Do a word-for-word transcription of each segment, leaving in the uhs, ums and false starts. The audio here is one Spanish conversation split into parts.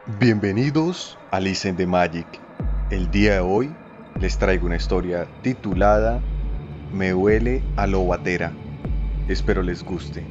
Bienvenidos a Listen the Magic. El día de hoy les traigo una historia titulada Me huele a lobatera. Espero les guste.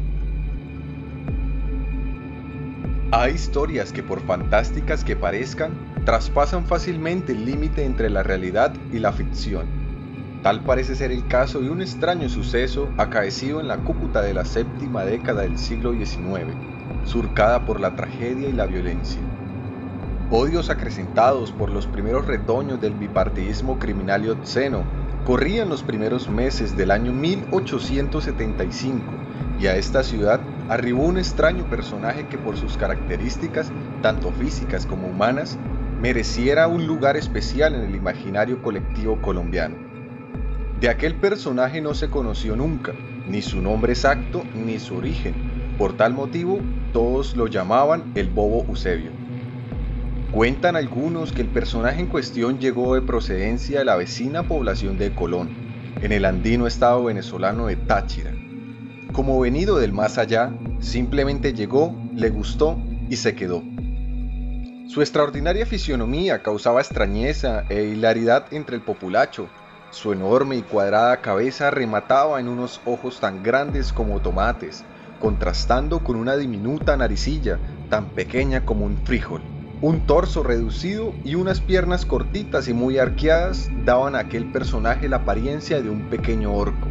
Hay historias que, por fantásticas que parezcan, traspasan fácilmente el límite entre la realidad y la ficción. Tal parece ser el caso de un extraño suceso acaecido en la Cúcuta de la séptima década del siglo diecinueve, surcada por la tragedia y la violencia. Odios acrecentados por los primeros retoños del bipartidismo criminal y obsceno corrían los primeros meses del año mil ochocientos setenta y cinco, y a esta ciudad arribó un extraño personaje que, por sus características, tanto físicas como humanas, mereciera un lugar especial en el imaginario colectivo colombiano. De aquel personaje no se conoció nunca, ni su nombre exacto ni su origen. Por tal motivo, todos lo llamaban el Bobo Eusebio. Cuentan algunos que el personaje en cuestión llegó de procedencia de la vecina población de Colón, en el andino estado venezolano de Táchira. Como venido del más allá, simplemente llegó, le gustó y se quedó. Su extraordinaria fisionomía causaba extrañeza e hilaridad entre el populacho. Su enorme y cuadrada cabeza remataba en unos ojos tan grandes como tomates, contrastando con una diminuta naricilla tan pequeña como un frijol. Un torso reducido y unas piernas cortitas y muy arqueadas daban a aquel personaje la apariencia de un pequeño orco.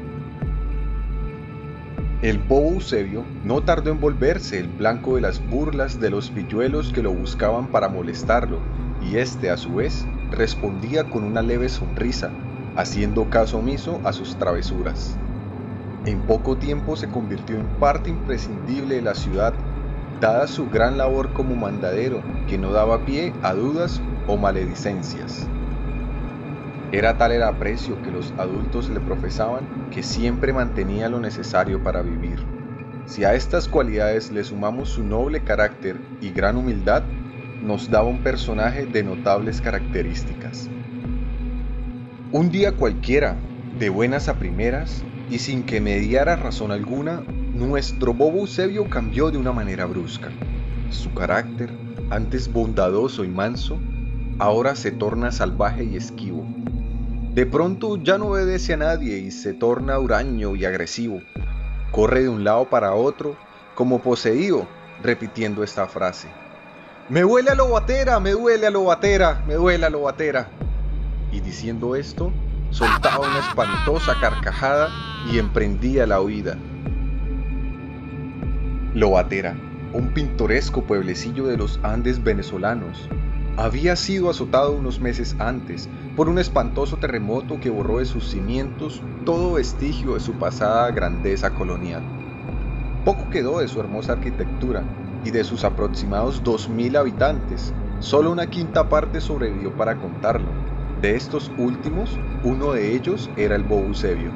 El Bobo Eusebio no tardó en volverse el blanco de las burlas de los pilluelos que lo buscaban para molestarlo, y éste a su vez respondía con una leve sonrisa, haciendo caso omiso a sus travesuras. En poco tiempo se convirtió en parte imprescindible de la ciudad, dada su gran labor como mandadero, que no daba pie a dudas o maledicencias. Era tal el aprecio que los adultos le profesaban que siempre mantenía lo necesario para vivir. Si a estas cualidades le sumamos su noble carácter y gran humildad, nos daba un personaje de notables características. Un día cualquiera, de buenas a primeras, y sin que mediara razón alguna, nuestro Bobo Eusebio cambió de una manera brusca. Su carácter, antes bondadoso y manso, ahora se torna salvaje y esquivo. De pronto ya no obedece a nadie y se torna huraño y agresivo. Corre de un lado para otro, como poseído, repitiendo esta frase: «Me huele a lobatera, me huele a lobatera, me huele a lobatera». Y diciendo esto, soltaba una espantosa carcajada y emprendía la huida. Lobatera, un pintoresco pueblecillo de los Andes venezolanos, había sido azotado unos meses antes por un espantoso terremoto que borró de sus cimientos todo vestigio de su pasada grandeza colonial. Poco quedó de su hermosa arquitectura y de sus aproximados dos mil habitantes, solo una quinta parte sobrevivió para contarlo. De estos últimos, uno de ellos era el Bobo Eusebio.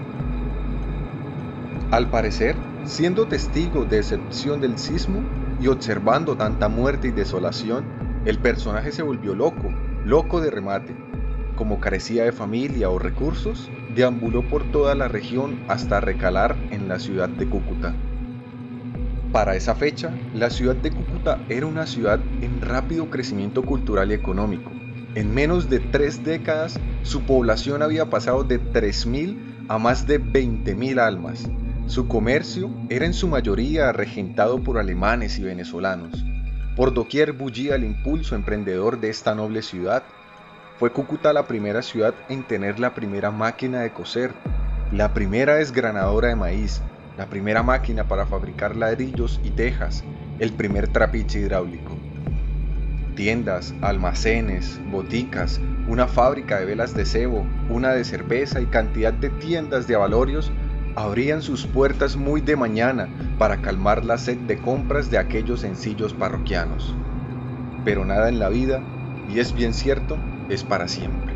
Al parecer, siendo testigo de excepción del sismo y observando tanta muerte y desolación, el personaje se volvió loco, loco de remate. Como carecía de familia o recursos, deambuló por toda la región hasta recalar en la ciudad de Cúcuta. Para esa fecha, la ciudad de Cúcuta era una ciudad en rápido crecimiento cultural y económico. En menos de tres décadas, su población había pasado de tres mil a más de veinte mil almas. Su comercio era en su mayoría regentado por alemanes y venezolanos. Por doquier bullía el impulso emprendedor de esta noble ciudad. Fue Cúcuta la primera ciudad en tener la primera máquina de coser, la primera desgranadora de maíz, la primera máquina para fabricar ladrillos y tejas, el primer trapiche hidráulico. Tiendas, almacenes, boticas, una fábrica de velas de cebo, una de cerveza y cantidad de tiendas de abalorios abrían sus puertas muy de mañana para calmar la sed de compras de aquellos sencillos parroquianos. Pero nada en la vida, y es bien cierto, es para siempre.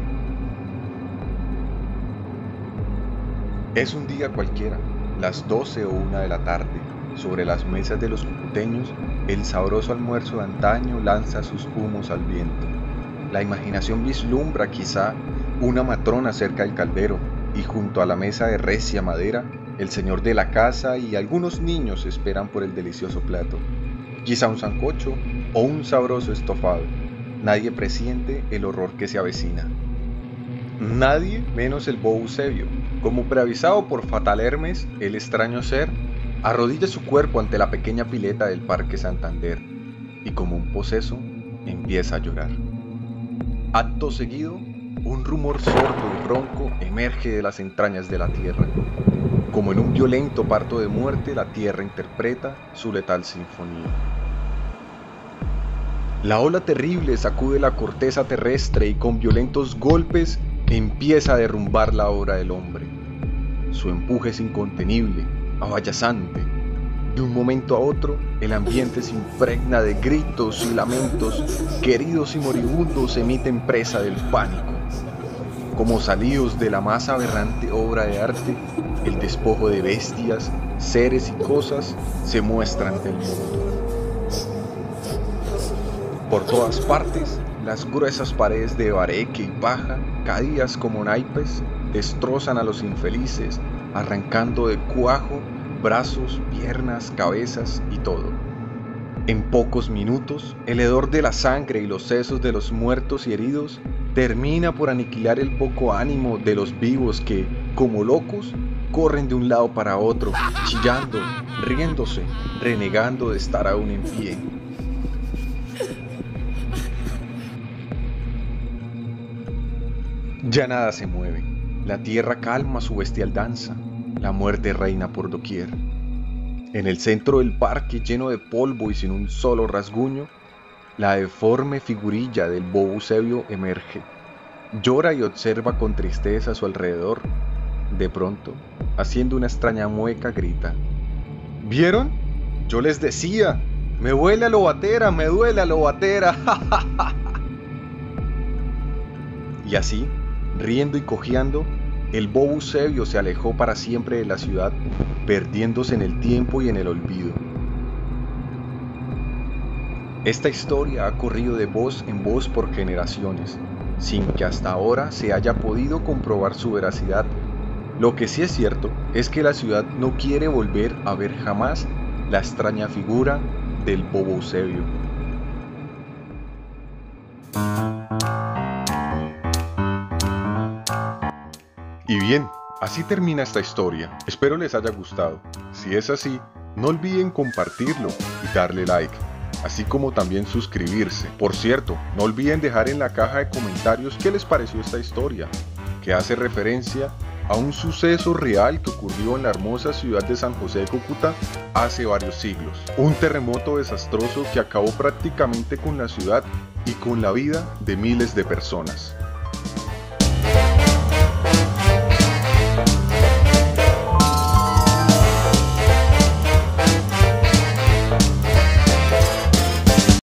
Es un día cualquiera, las doce o una de la tarde. Sobre las mesas de los cucuteños, el sabroso almuerzo de antaño lanza sus humos al viento. La imaginación vislumbra quizá una matrona cerca del caldero, y junto a la mesa de recia madera, el señor de la casa y algunos niños esperan por el delicioso plato. quizá un sancocho o un sabroso estofado. Nadie presiente el horror que se avecina. Nadie menos el Bobo Eusebio. Como preavisado por Fatal Hermes, el extraño ser arrodilla su cuerpo ante la pequeña pileta del Parque Santander y como un poseso empieza a llorar. Acto seguido, un rumor sordo y ronco emerge de las entrañas de la tierra. Como en un violento parto de muerte, la tierra interpreta su letal sinfonía. La ola terrible sacude la corteza terrestre y con violentos golpes empieza a derrumbar la obra del hombre. Su empuje es incontenible, abayazante. De un momento a otro, el ambiente se impregna de gritos y lamentos que heridos y moribundos emiten presa del pánico. Como salidos de la más aberrante obra de arte, el despojo de bestias, seres y cosas se muestra ante el mundo. Por todas partes, las gruesas paredes de bareque y paja, caídas como naipes, destrozan a los infelices, arrancando de cuajo brazos, piernas, cabezas y todo. En pocos minutos, el hedor de la sangre y los sesos de los muertos y heridos termina por aniquilar el poco ánimo de los vivos que, como locos, corren de un lado para otro, chillando, riéndose, renegando de estar aún en pie. Ya nada se mueve, la tierra calma su bestial danza, la muerte reina por doquier. En el centro del parque, lleno de polvo y sin un solo rasguño, la deforme figurilla del Bobo Eusebio emerge. Llora y observa con tristeza a su alrededor. De pronto, haciendo una extraña mueca, grita: ¿vieron? Yo les decía, me duele la lobatera, me duele la lobatera. Y así, riendo y cojeando, el Bobo Eusebio se alejó para siempre de la ciudad, perdiéndose en el tiempo y en el olvido. Esta historia ha corrido de voz en voz por generaciones, sin que hasta ahora se haya podido comprobar su veracidad. Lo que sí es cierto es que la ciudad no quiere volver a ver jamás la extraña figura del Bobo Eusebio. Y bien, así termina esta historia. Espero les haya gustado. Si es así, no olviden compartirlo y darle like, así como también suscribirse. Por cierto, no olviden dejar en la caja de comentarios qué les pareció esta historia, que hace referencia a un suceso real que ocurrió en la hermosa ciudad de San José de Cúcuta hace varios siglos. Un terremoto desastroso que acabó prácticamente con la ciudad y con la vida de miles de personas.